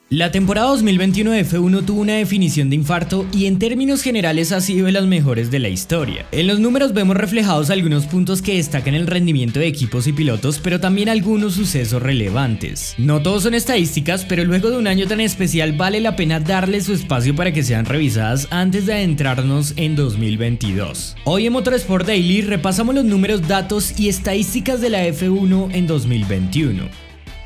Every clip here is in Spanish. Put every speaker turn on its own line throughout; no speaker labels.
La temporada 2021 de F1 tuvo una definición de infarto y en términos generales ha sido de las mejores de la historia. En los números vemos reflejados algunos puntos que destacan el rendimiento de equipos y pilotos, pero también algunos sucesos relevantes. No todos son estadísticas, pero luego de un año tan especial vale la pena darle su espacio para que sean revisadas antes de adentrarnos en 2022. Hoy en Motorsport Daily repasamos los números, datos y estadísticas de la F1 en 2021.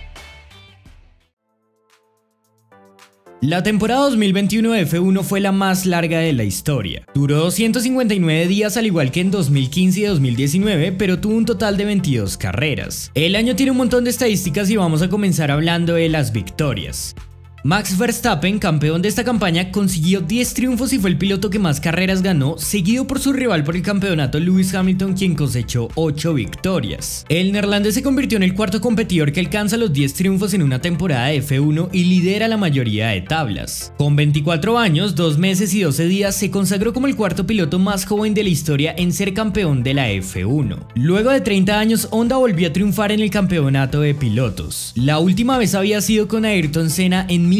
La temporada 2021 de F1 fue la más larga de la historia. Duró 259 días al igual que en 2015 y 2019, pero tuvo un total de 22 carreras. El año tiene un montón de estadísticas y vamos a comenzar hablando de las victorias. Max Verstappen, campeón de esta campaña, consiguió 10 triunfos y fue el piloto que más carreras ganó, seguido por su rival por el campeonato Lewis Hamilton, quien cosechó 8 victorias. El neerlandés se convirtió en el cuarto competidor que alcanza los 10 triunfos en una temporada de F1 y lidera la mayoría de tablas. Con 24 años, 2 meses y 12 días, se consagró como el cuarto piloto más joven de la historia en ser campeón de la F1. Luego de 30 años, Honda volvió a triunfar en el campeonato de pilotos. La última vez había sido con Ayrton Senna en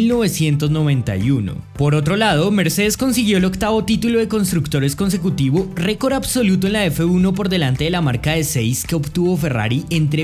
1991. Por otro lado, Mercedes consiguió el octavo título de constructores consecutivo, récord absoluto en la F1 por delante de la marca de 6 que obtuvo Ferrari entre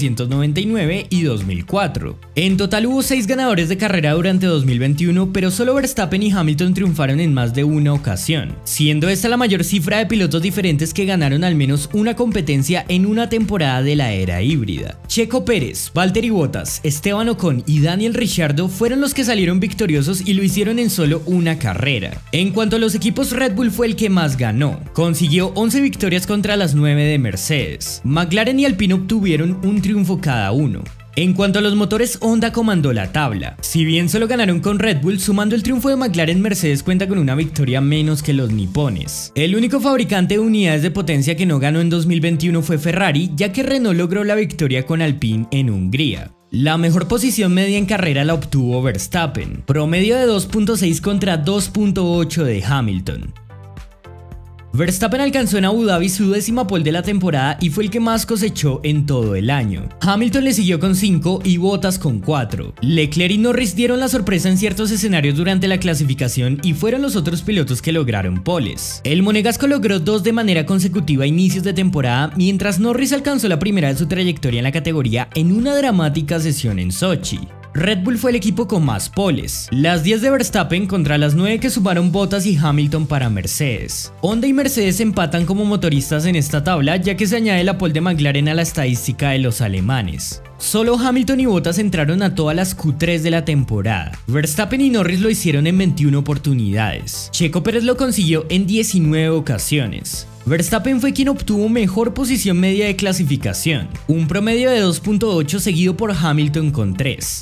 1999 y 2004. En total hubo 6 ganadores de carrera durante 2021, pero solo Verstappen y Hamilton triunfaron en más de una ocasión, siendo esta la mayor cifra de pilotos diferentes que ganaron al menos una competencia en una temporada de la era híbrida. Checo Pérez, Valtteri Bottas, Esteban Ocon y Daniel Ricciardo fueron los que salieron victoriosos y lo hicieron en solo una carrera. En cuanto a los equipos, Red Bull fue el que más ganó. Consiguió 11 victorias contra las 9 de Mercedes. McLaren y Alpine obtuvieron un triunfo cada uno. En cuanto a los motores, Honda comandó la tabla. Si bien solo ganaron con Red Bull, sumando el triunfo de McLaren, Mercedes cuenta con una victoria menos que los nipones. El único fabricante de unidades de potencia que no ganó en 2021 fue Ferrari, ya que Renault logró la victoria con Alpine en Hungría. La mejor posición media en carrera la obtuvo Verstappen, promedio de 2.6 contra 2.8 de Hamilton. Verstappen alcanzó en Abu Dhabi su 10ª pole de la temporada y fue el que más cosechó en todo el año. Hamilton le siguió con 5 y Bottas con 4. Leclerc y Norris dieron la sorpresa en ciertos escenarios durante la clasificación y fueron los otros pilotos que lograron poles. El monegasco logró 2 de manera consecutiva a inicios de temporada, mientras Norris alcanzó la primera de su trayectoria en la categoría en una dramática sesión en Sochi. Red Bull fue el equipo con más poles, las 10 de Verstappen contra las 9 que sumaron Bottas y Hamilton para Mercedes. Honda y Mercedes empatan como motoristas en esta tabla, ya que se añade la pole de McLaren a la estadística de los alemanes. Solo Hamilton y Bottas entraron a todas las Q3 de la temporada. Verstappen y Norris lo hicieron en 21 oportunidades. Checo Pérez lo consiguió en 19 ocasiones. Verstappen fue quien obtuvo mejor posición media de clasificación, un promedio de 2.8 seguido por Hamilton con 3.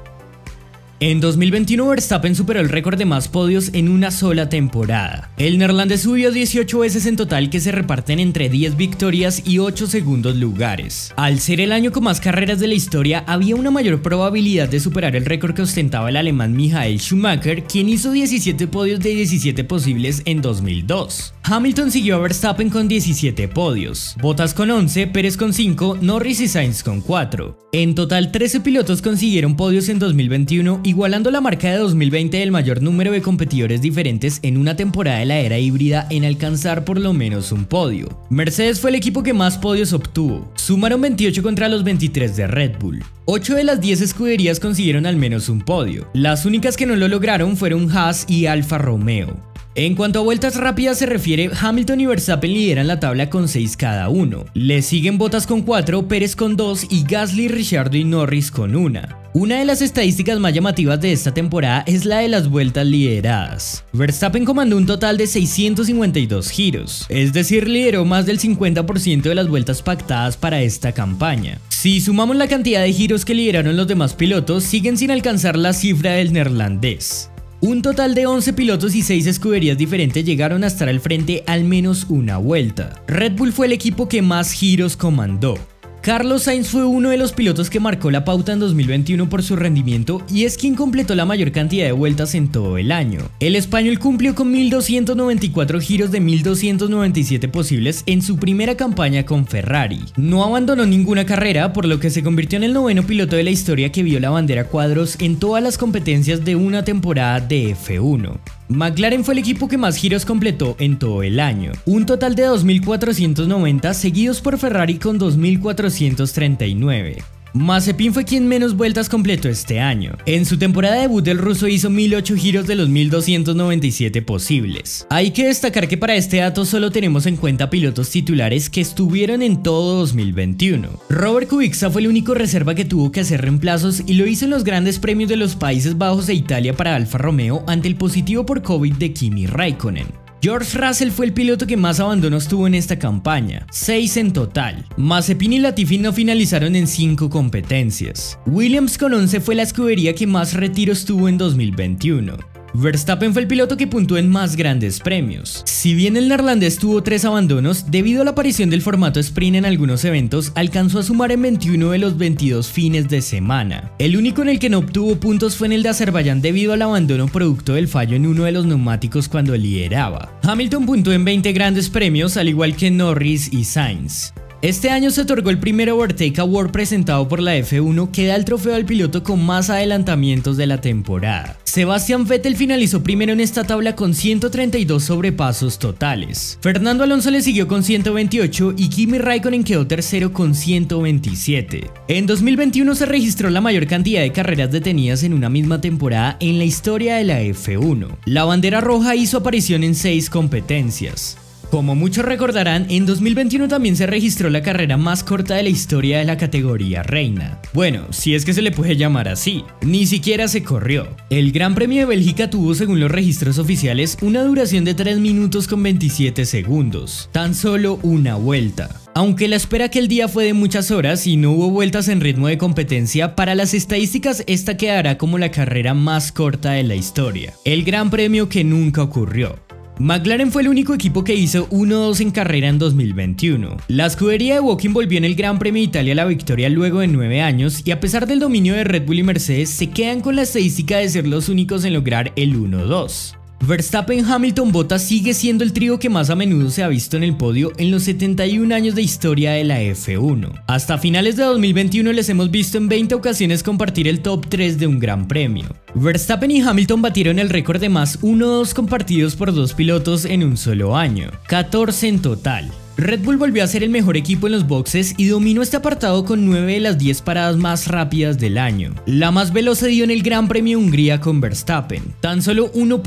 En 2021 Verstappen superó el récord de más podios en una sola temporada. El neerlandés subió 18 veces en total, que se reparten entre 10 victorias y 8 segundos lugares. Al ser el año con más carreras de la historia, había una mayor probabilidad de superar el récord que ostentaba el alemán Michael Schumacher, quien hizo 17 podios de 17 posibles en 2002. Hamilton siguió a Verstappen con 17 podios, Bottas con 11, Pérez con 5, Norris y Sainz con 4. En total 13 pilotos consiguieron podios en 2021, igualando la marca de 2020 del mayor número de competidores diferentes en una temporada de la era híbrida en alcanzar por lo menos un podio. Mercedes fue el equipo que más podios obtuvo, sumaron 28 contra los 23 de Red Bull. 8 de las 10 escuderías consiguieron al menos un podio, las únicas que no lo lograron fueron Haas y Alfa Romeo. En cuanto a vueltas rápidas se refiere, Hamilton y Verstappen lideran la tabla con 6 cada uno. Le siguen Bottas con 4, Pérez con 2 y Gasly, Ricciardo y Norris con 1. Una de las estadísticas más llamativas de esta temporada es la de las vueltas lideradas. Verstappen comandó un total de 652 giros, es decir, lideró más del 50% de las vueltas pactadas para esta campaña. Si sumamos la cantidad de giros que lideraron los demás pilotos, siguen sin alcanzar la cifra del neerlandés. Un total de 11 pilotos y 6 escuderías diferentes llegaron a estar al frente al menos una vuelta. Red Bull fue el equipo que más giros comandó. Carlos Sainz fue uno de los pilotos que marcó la pauta en 2021 por su rendimiento y es quien completó la mayor cantidad de vueltas en todo el año. El español cumplió con 1294 giros de 1297 posibles en su primera campaña con Ferrari. No abandonó ninguna carrera, por lo que se convirtió en el noveno piloto de la historia que vio la bandera cuadros en todas las competencias de una temporada de F1. McLaren fue el equipo que más giros completó en todo el año, un total de 2490, seguidos por Ferrari con 2439. Mazepin fue quien menos vueltas completó este año. En su temporada de debut el ruso hizo 1008 giros de los 1297 posibles. Hay que destacar que para este dato solo tenemos en cuenta pilotos titulares que estuvieron en todo 2021. Robert Kubica fue el único reserva que tuvo que hacer reemplazos y lo hizo en los grandes premios de los Países Bajos e Italia para Alfa Romeo ante el positivo por COVID de Kimi Raikkonen. George Russell fue el piloto que más abandonos tuvo en esta campaña, 6 en total. Mazepin y Latifi no finalizaron en 5 competencias. Williams con 11 fue la escudería que más retiros tuvo en 2021. Verstappen fue el piloto que puntuó en más grandes premios. Si bien el neerlandés tuvo 3 abandonos, debido a la aparición del formato sprint en algunos eventos, alcanzó a sumar en 21 de los 22 fines de semana. El único en el que no obtuvo puntos fue en el de Azerbaiyán debido al abandono producto del fallo en uno de los neumáticos cuando lideraba. Hamilton puntuó en 20 grandes premios, al igual que Norris y Sainz. Este año se otorgó el primer Overtake Award presentado por la F1 que da el trofeo al piloto con más adelantamientos de la temporada. Sebastian Vettel finalizó primero en esta tabla con 132 sobrepasos totales. Fernando Alonso le siguió con 128 y Kimi Raikkonen quedó tercero con 127. En 2021 se registró la mayor cantidad de carreras detenidas en una misma temporada en la historia de la F1. La bandera roja hizo aparición en 6 competencias. Como muchos recordarán, en 2021 también se registró la carrera más corta de la historia de la categoría reina. Bueno, si es que se le puede llamar así, ni siquiera se corrió. El Gran Premio de Bélgica tuvo, según los registros oficiales, una duración de 3 minutos con 27 segundos, tan solo una vuelta. Aunque la espera aquel día fue de muchas horas y no hubo vueltas en ritmo de competencia, para las estadísticas esta quedará como la carrera más corta de la historia, el Gran Premio que nunca ocurrió. McLaren fue el único equipo que hizo 1-2 en carrera en 2021. La escudería de Woking volvió en el Gran Premio de Italia a la victoria luego de 9 años y a pesar del dominio de Red Bull y Mercedes se quedan con la estadística de ser los únicos en lograr el 1-2. Verstappen, Hamilton, Bottas sigue siendo el trío que más a menudo se ha visto en el podio en los 71 años de historia de la F1. Hasta finales de 2021 les hemos visto en 20 ocasiones compartir el top 3 de un gran premio. Verstappen y Hamilton batieron el récord de más 1-2 compartidos por 2 pilotos en un solo año, 14 en total. Red Bull volvió a ser el mejor equipo en los boxes y dominó este apartado con 9 de las 10 paradas más rápidas del año. La más veloz se dio en el Gran Premio de Hungría con Verstappen, tan solo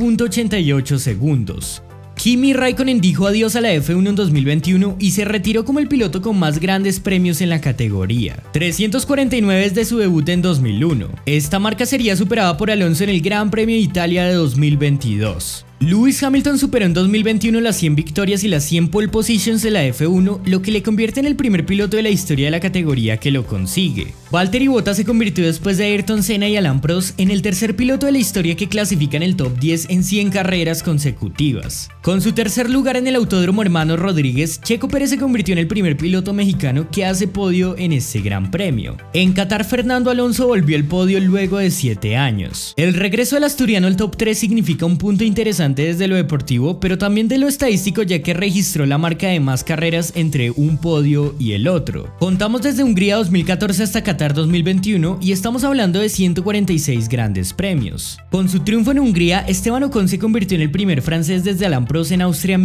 1.88 segundos. Kimi Raikkonen dijo adiós a la F1 en 2021 y se retiró como el piloto con más grandes premios en la categoría, 349 desde su debut en 2001. Esta marca sería superada por Alonso en el Gran Premio de Italia de 2022. Lewis Hamilton superó en 2021 las 100 victorias y las 100 pole positions de la F1, lo que le convierte en el primer piloto de la historia de la categoría que lo consigue. Valtteri Bottas se convirtió después de Ayrton Senna y Alain Prost en el tercer piloto de la historia que clasifica en el top 10 en 100 carreras consecutivas. Con su tercer lugar en el Autódromo Hermanos Rodríguez, Checo Pérez se convirtió en el primer piloto mexicano que hace podio en este gran premio. En Qatar, Fernando Alonso volvió al podio luego de 7 años. El regreso del asturiano al top 3 significa un punto interesante desde lo deportivo, pero también de lo estadístico, ya que registró la marca de más carreras entre un podio y el otro. Contamos desde Hungría 2014 hasta Qatar 2021 y estamos hablando de 146 grandes premios. Con su triunfo en Hungría, Esteban Ocon se convirtió en el primer francés desde Alain Prost en Austria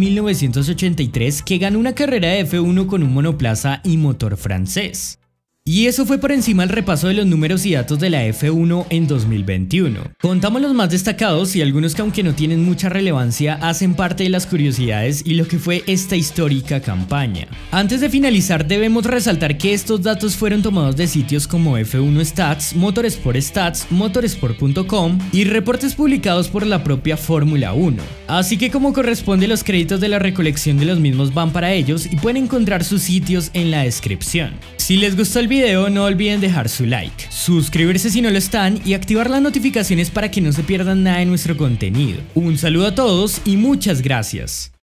1983 que ganó una carrera de F1 con un monoplaza y motor francés. Y eso fue por encima el repaso de los números y datos de la F1 en 2021. Contamos los más destacados y algunos que, aunque no tienen mucha relevancia, hacen parte de las curiosidades y lo que fue esta histórica campaña. Antes de finalizar, debemos resaltar que estos datos fueron tomados de sitios como F1 Stats, Motorsport Stats, Motorsport.com y reportes publicados por la propia Fórmula 1. Así que, como corresponde, los créditos de la recolección de los mismos van para ellos y pueden encontrar sus sitios en la descripción. Si les gustó el video, no olviden dejar su like, suscribirse si no lo están y activar las notificaciones para que no se pierdan nada de nuestro contenido. Un saludo a todos y muchas gracias.